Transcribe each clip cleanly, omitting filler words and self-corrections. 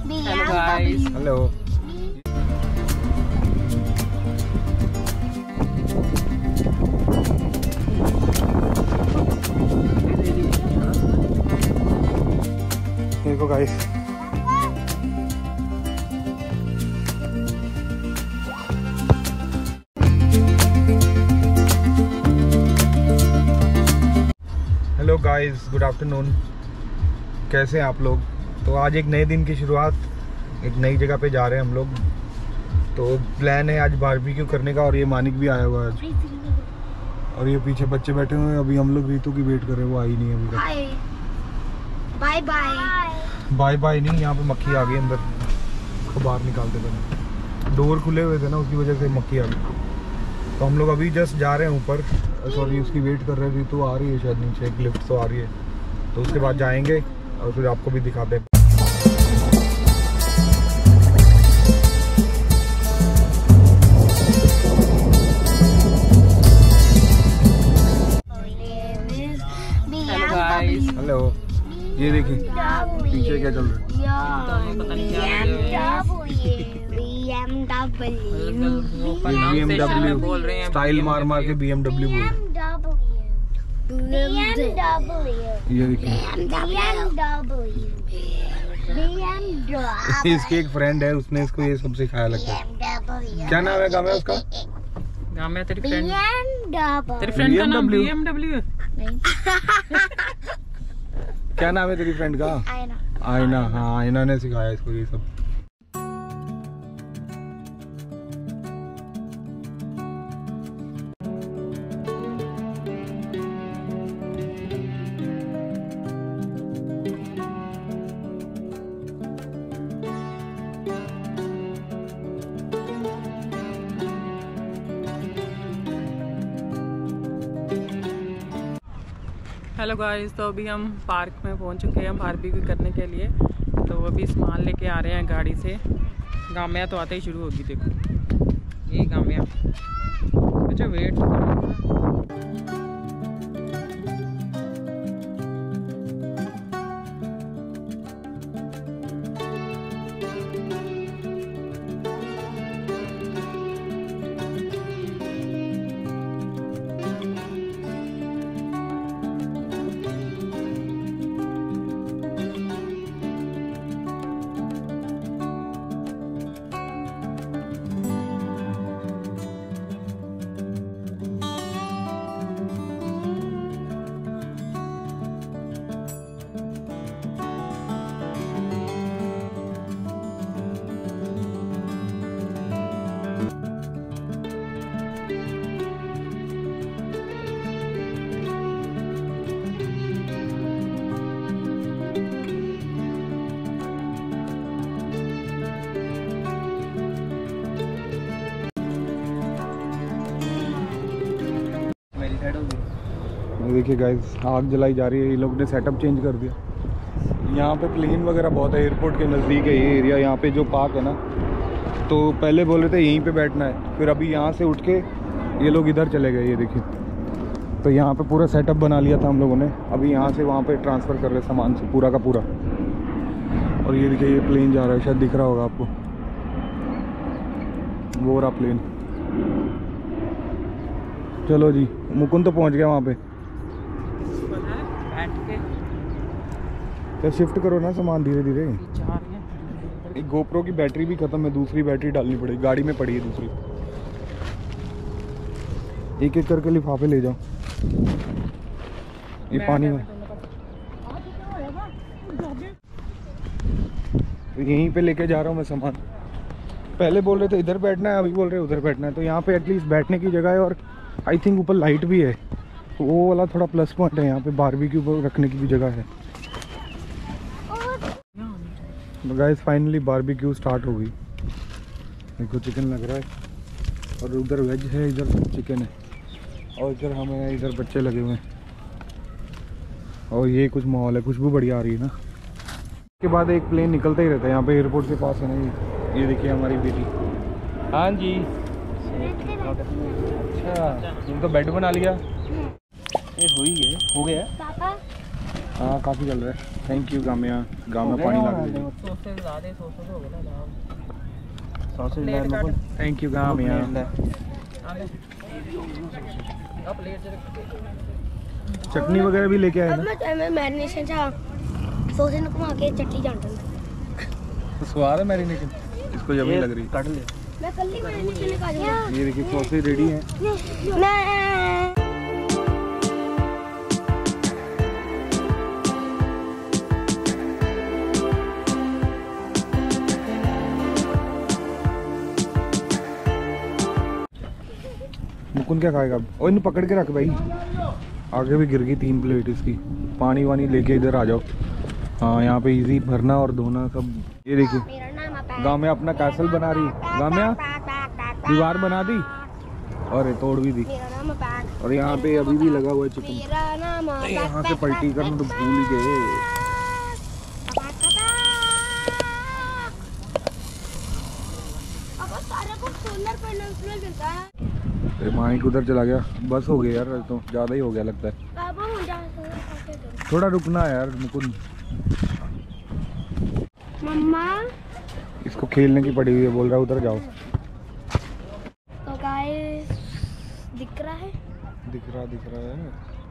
Hello guys. Hello. देखो guys, hello guys, good afternoon. कैसे हैं आप लोग? तो आज एक नए दिन की शुरुआत, एक नई जगह पे जा रहे हैं हम लोग। तो प्लान है आज बारबेक्यू करने का, और ये मानिक भी आया हुआ है आज, और ये पीछे बच्चे बैठे हुए हैं। अभी हम लोग रीतू की वेट कर रहे हैं, वो आई नहीं है अभी तक। बाय बाय बाय बाय नहीं, यहाँ पे मक्खी आ गई अंदर, उसको बाहर निकालते पहले। डोर खुले हुए थे ना, उसकी वजह से मक्खी आ गई। तो हम लोग अभी जस्ट जा रहे हैं ऊपर, सॉरी उसकी वेट कर रहे थे। तो आ रही है शायद नीचे, एक लिफ्ट तो आ रही है, तो उसके बाद जाएंगे और फिर आपको भी दिखाते हैं। हेलो, ये देखिए पीछे क्या चल रहा है। BMW स्टाइल मार मार के BMW बोल। ये देखिए, इसके एक फ्रेंड है, उसने इसको ये सब सिखाया लगता है। क्या नाम है गामे उसका? गामे तेरी फ्रेंड का नाम BMW है? क्या नाम है तेरी फ्रेंड का? आयना। हाँ, आयना ने सिखाया इसको ये सब। हेलो गाइस, तो अभी हम पार्क में पहुंच चुके हैं बारबेक्यू करने के लिए। तो अभी सामान लेके आ रहे हैं गाड़ी से। गामिया तो आते ही शुरू होगी, देखो ये गामिया। अच्छा वेट, देखिए गाइस, आग जलाई जा रही है। ये लोग ने सेटअप चेंज कर दिया। यहाँ पे प्लेन वगैरह बहुत है, एयरपोर्ट के नज़दीक है ये एरिया। यहाँ पे जो पार्क है ना, तो पहले बोल रहे थे यहीं पे बैठना है, फिर अभी यहाँ से उठ के ये लोग इधर चले गए। ये देखिए, तो यहाँ पे पूरा सेटअप बना लिया था हम लोगों ने। अभी यहाँ से वहाँ पे ट्रांसफ़र कर रहे सामान से पूरा का पूरा। और ये देखिए, ये प्लेन जा रहा है, शायद दिख रहा होगा आपको, वो रहा प्लेन। चलो जी, मुकुंद तो पहुँच गया वहाँ पे। तो शिफ्ट करो ना सामान धीरे धीरे। एक गोप्रो की बैटरी भी खत्म है, दूसरी बैटरी डालनी पड़ेगी, गाड़ी में पड़ी है दूसरी। एक एक करके लिफाफे ले जाओ। ये पानी में तो यहीं पे लेके जा रहा हूँ मैं सामान। पहले बोल रहे थे इधर बैठना है, अभी बोल रहे हैं उधर बैठना है। तो यहाँ पे एटलीस्ट बैठने की जगह है, और आई थिंक ऊपर लाइट भी है, तो वो वाला थोड़ा प्लस पॉइंट है। यहाँ पे बारबेक्यू रखने की भी जगह है। तो गाइस, फाइनली बारबेक्यू स्टार्ट हो गई। देखो चिकन लग रहा है, और उधर वेज है, इधर चिकन है, और इधर हमें इधर बच्चे लगे हुए हैं। और ये कुछ माहौल है, खुशबू बढ़िया आ रही है ना। उसके बाद एक प्लेन निकलता ही रहता है यहाँ पे, एयरपोर्ट के पास है ना। ये देखिए हमारी बेटी। हाँ जी, अच्छा तुम तो बेड बना लिया। ये हो ही गया, हो गया। हाँ काफ़ी चल रहा है। थैंक यू गामिया। गामिया पानी ला के दे। सॉसेज ला दे, सॉसेज हो गया ना। सॉसेज प्लेट ले काट। थैंक यू गामिया। अब प्लेट से चटनी वगैरह भी लेके आए अब ना। मैं मैरिनेशन चा सोसे न घुमा के चटनी जानता तो स्वाद है मैरिनेशन, इसको यम्मी लग रही है। काट ले। मैं कल ही मैरिनेशन निकाल दूंगा। ये देखिए सॉसेज रेडी है। मैं मुकुंद क्या खाएगा अब? और इन्हें पकड़ के रख भाई, आगे भी गिर गई 3 प्लेट इसकी। पानी वानी लेके इधर आ जाओ। हाँ यहाँ पे इजी भरना और धोना सब। ये देखिए मेरा नाम है गामिया अपना कैसल बना रही है। गामिया दीवार बना दी और तोड़ भी दी। मेरा नाम है और यहाँ पे अभी भी लगा हुआ है चिकन। मेरा नाम है यहाँ से पलटी करना तो भूल ही गए। अब सारे को सोलर पैनल्स मिलता है। अरे माइक उधर चला गया। बस हो गया यार, तो ज़्यादा ही हो गया लगता है। बाबा हो जा सोलर। थोड़ा रुकना है यार मुकुंद। मम्मा इसको खेलने की पड़ी हुई है, बोल रहा है उधर जाओ। तो गाइस दिख रहा है। दिख रहा है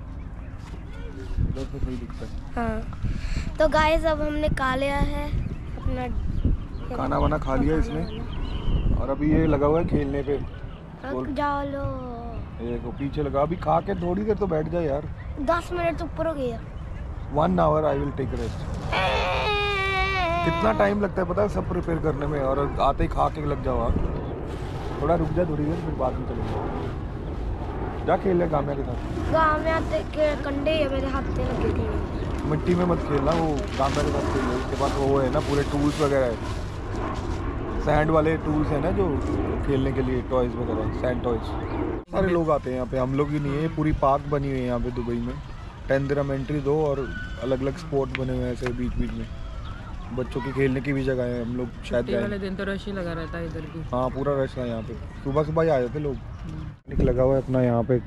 उधर तो सही दिखता है। हाँ तो गाइस अब हमने खा लिया है अपना खाना वाना खा लिया इसने और अभी ये लगा हुआ है खेलने पे। रुक जाओ लो। ये देखो पीछे लगा। अभी खा के थोड़ी देर तो बैठ जाए यार। 10 मिनट ऊपर हो गया। 1 hour I will take rest. कितना टाइम लगता है पता है सब प्रिपेयर करने में, और आते ही खा के लग जाओ आप। थोड़ा रुक जा थोड़ी देर, फिर बाद में चलेंगे। जा खेल ले गामिया के साथ। गाँव में आते के कंडे है मेरे हाथ पे लगे थे। मिट्टी में मत खेलना, वो गामिया के साथ खेल। उसके पास वो है ना पूरे टूल्स वगैरह है, सैंड वाले टूल्स है ना जो खेलने के लिए, टॉयज वगैरह, सैंड टॉयज। सारे लोग आते हैं यहाँ पे, हम लोग ही नहीं है। पूरी पार्क बनी हुई है यहाँ पे दुबई में। 10 दिरहम एंट्री दो और अलग अलग स्पॉट बने हुए हैं ऐसे बीच बीच में। बच्चों की खेलने की भी जगह है। हम लोग शायद छुट्टी वाले दिन तो रश ही लगा रहता है इधर भी। हाँ पूरा रश है यहाँ पे। सुबह सुबह ही आ जाते लोग। निक लगा हुआ है अपना यहाँ पे।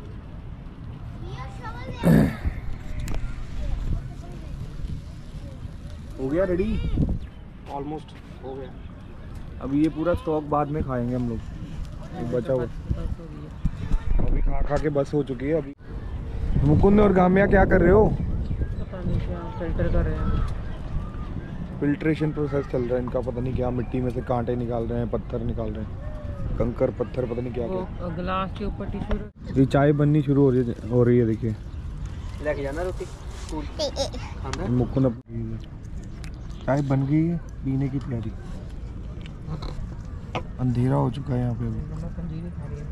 हो गया रेडी? ऑलमोस्ट हो गया। अभी ये पूरा स्टॉक बाद में खाएंगे हम लोग, बचा हुआ। अभी खा खा के बस हो चुकी है। अभी मुकुंद और गामिया क्या कर रहे हो? पता नहीं क्या फिल्टर कर रहे हैं। फिल्ट्रेशन प्रोसेस चल रहा है इनका। पता नहीं क्या, मिट्टी में से कांटे निकाल रहे हैं, पत्थर निकाल रहे हैं, कंकर पत्थर, पता नहीं क्या क्या। वो ग्लास के ऊपर टिश्यू। ये चाय बननी शुरू हो रही है देखिए। लेके जाना रोटी स्कूल खाना। मुकुंद अपनी चाय बन गई है, पीने की तैयारी। अंधेरा हो चुका है यहाँ पे अभी। पंजीरी खा रही है।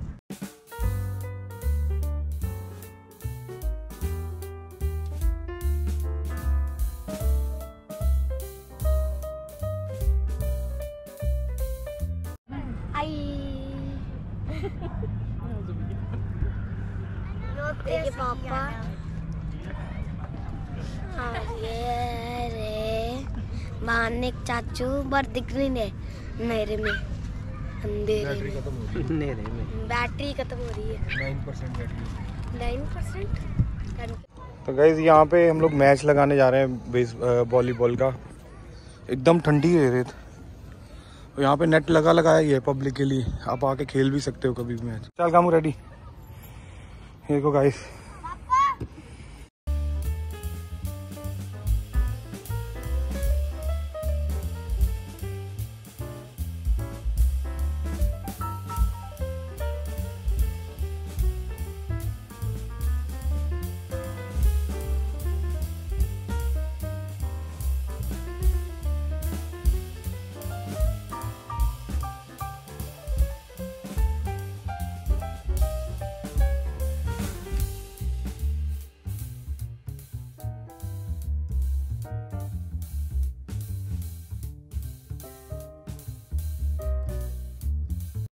देखिए पापा और ये रे मानिक चाचू बर दिख नहीं है मेरे में अंधेरे में। खत्म हो रही नेरे में बैटरी खत्म हो रही है। 9% बैटरी। 9%। तो गाइस यहाँ पे हम लोग मैच लगाने जा रहे हैं वॉलीबॉल का। एकदम ठंडी है रेत। और यहाँ पे नेट लगाया ही है पब्लिक के लिए, आप आके खेल भी सकते हो कभी भी मैच। चल कामू रेडी। देखो गाइस